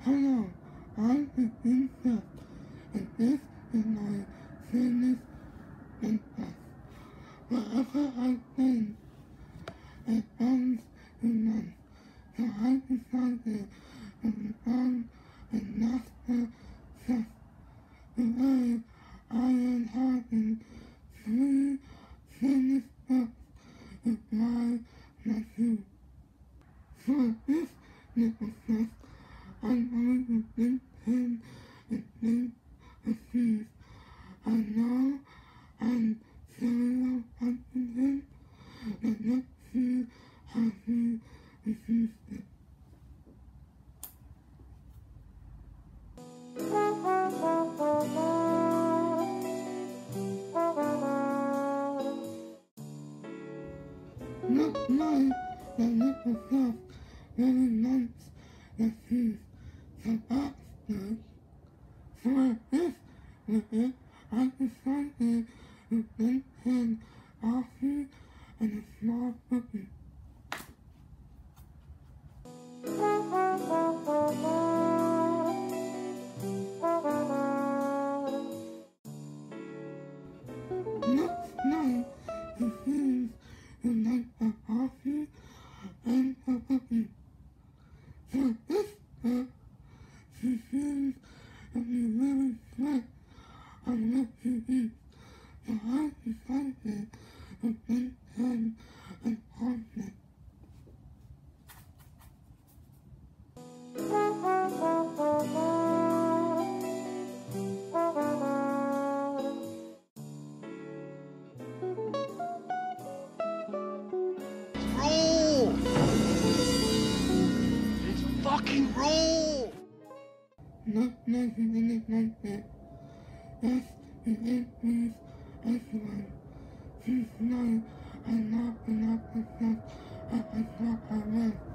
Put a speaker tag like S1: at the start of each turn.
S1: Hello, I'm the insect, and this is my fitness insect. Whatever I think, it ends in none. So I decided to become a master chef. Today, I am having 3 fitness books with my nephew. For this little chef, I'm going to think him and think achieve. I know I'm serial hunting him, and let's see how he receives it. Looks like the little chef really likes the cheese, so that's good. For this visit, I decided to bake him coffee and a small cookie. Looks like he seems to like the coffee and the cookie. For this book, she seems to be really strict on what she eats, so I decided to bake him an omelet.
S2: Roll! It's fucking roll!
S1: Not necessarily like that. Yes, it is please everyone. She's nice and not enough to say I thought I was.